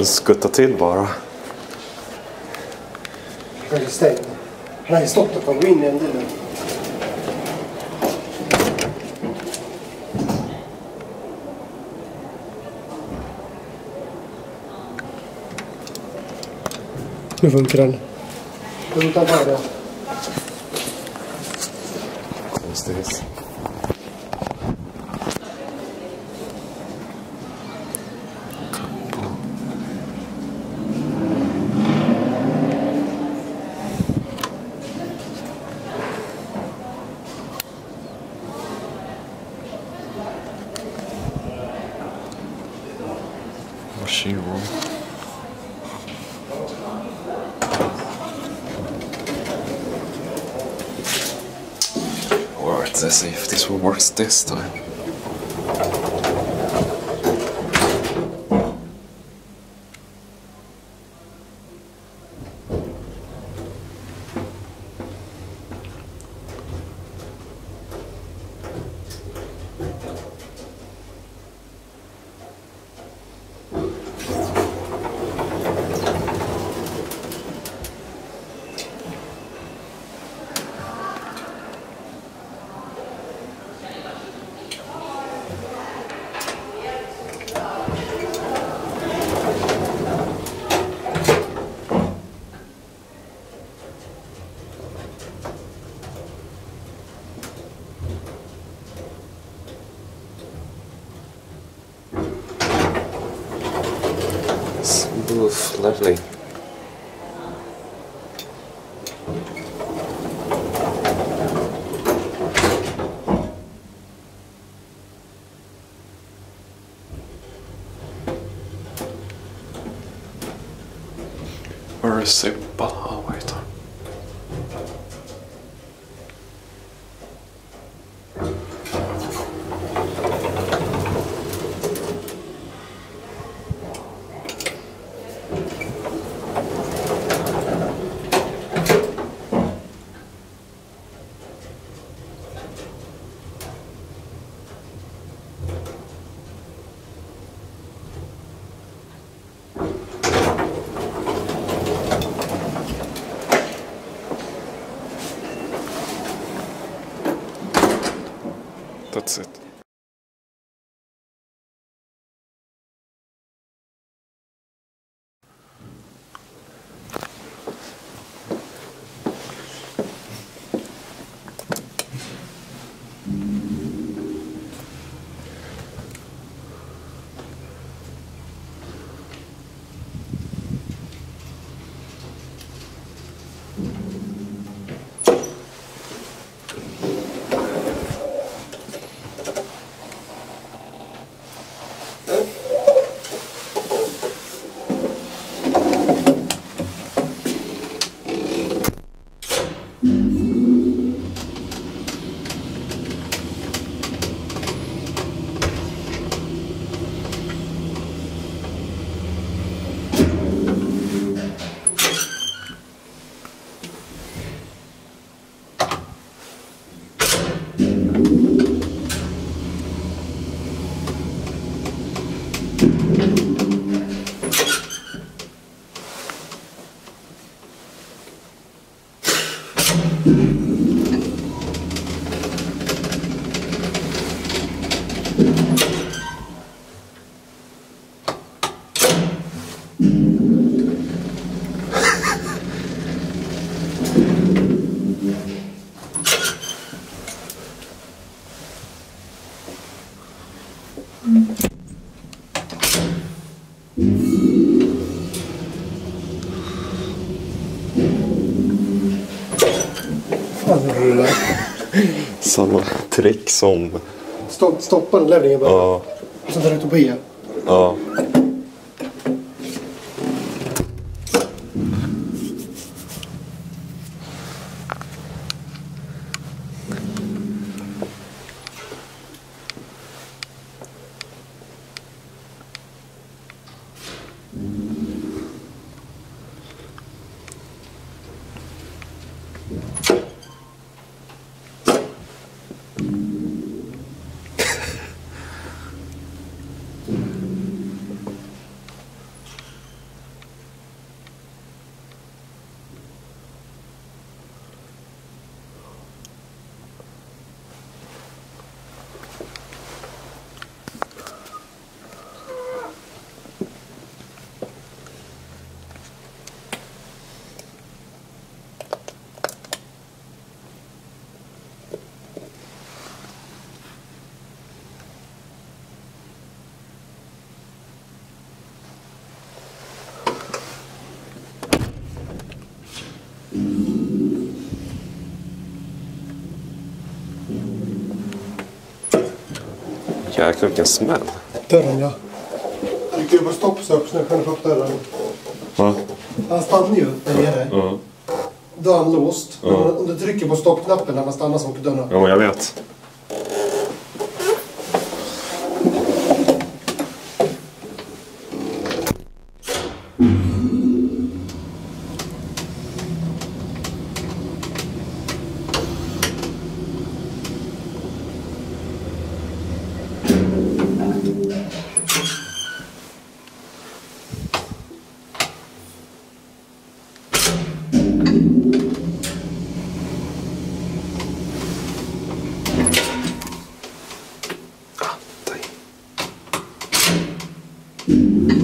skutta till bara. Han är stängd. Han har ju stått och tagit in i en bilen. Nu funkar den. Utan det. Konstigt. Varsågod. Alright, let's see if this will work this time. Smooth, lovely. Where is it? Oh, wait. That's it. Samma trick som... Stoppa den levningen bara. Ja. Och sen tar du ut och på igen. Ja. Jäklar vilken smäll. Dörren, ja. Trycker du på stopp så kan du få upp dörren. Va? Han stannar ju där nere. Ja. Då är han låst. Men om du trycker på stoppknappen när man stannar så åker dörren upp. Ja, jag vet. Ah, där.